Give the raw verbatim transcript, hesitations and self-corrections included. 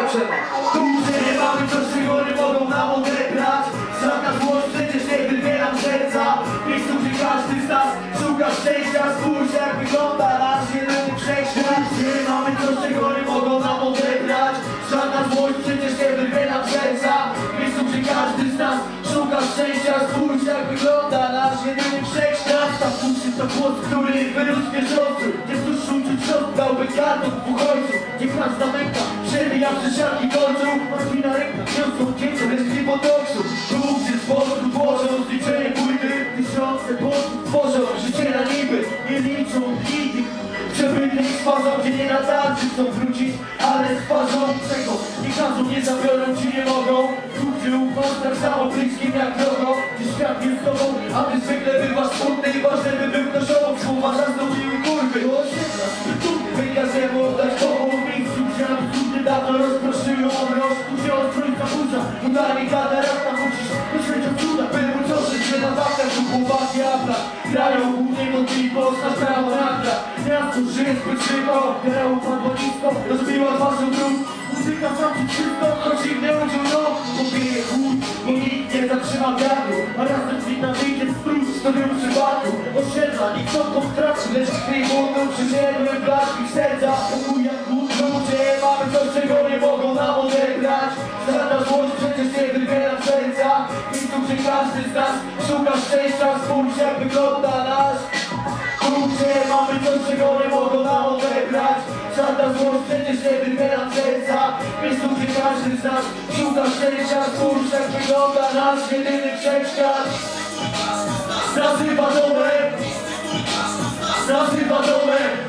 Przemo. Tu nie mamy coś, czego nie mogą nam odebrać. Żadna złość przecież nie wyrwie nam serca. Miejscu, gdzie każdy z nas szuka szczęścia. Spójrz jak wygląda nasz jedyny wszechświat. Nie mamy coś, czego nie mogą nam odebrać. Żadna złość przecież nie wyrwie nam serca. Miejscu, gdzie każdy z nas szuka szczęścia. Spójrz jak wygląda nasz jedyny wszechświat. Ta puszczy to głos, który wyrósł wierzący. Nie cóż uczuć rozdałby kartów dwóch ojców. Niech nas zamyka, przebija przesiadki końców. Martwi na rękach, niosą dzieciom, jest nie potoksu. Tu gdzie z powodu tworzą zliczenie płyty. Tysiące posłów tworzą życie na niby. Nie liczą dni przebytych z fazą, gdzie nie na tarczy chcą wrócić, ale z twarzą czego nie każą, nie zabiorą ci nie mogą. Tu gdzie ufasz tak samo bliskim jak drogą. Gdzie świat jest z tobą, a ty zwykle bywasz smutny. I ważne by był ktoś obok, słowa zastąpiły kurwy. Wykazujemy oddać tobą w miejscu, gdzie absurdy dawno rozproszyły obroż. Tu się odtrójca burza, udanie katarata. Musisz myśleć o cudach, by uczoszyć się na waktach. Tu chłopaki apla, grają głównie godzili postać prawo nagra. Miasto żyje zbyt szybko, wiara upadła nisko, rozbiła twarzą dróg. Muzyka traci wszystko, choć ich nie udział no. Popije chłód, bo nikt nie zatrzyma wiatru. A razem z wina wyjdzie spróć, to był przypadku. Osiedla, nikt odtąd traci, lecz krwi młodą przyziemłem blask ich serca. Pokój jak głód, ludzie, mamy coś, czego nie mogą nam odebrać. Żadna złość przecież nie wyrwie nam serca. Miejscu, gdzie każdy z nas szuka szczęścia. Spójrz jak wygląda nasz. Ludzie, mamy coś, czego nie mogą nam odebrać. Żadna złość przecież nie wyrwie nam serca. Miejscu, gdzie każdy z nas szuka szczęścia. Spójrz jak wygląda nasz jedyny wszechświat. Nazywa domek, nazywa domek.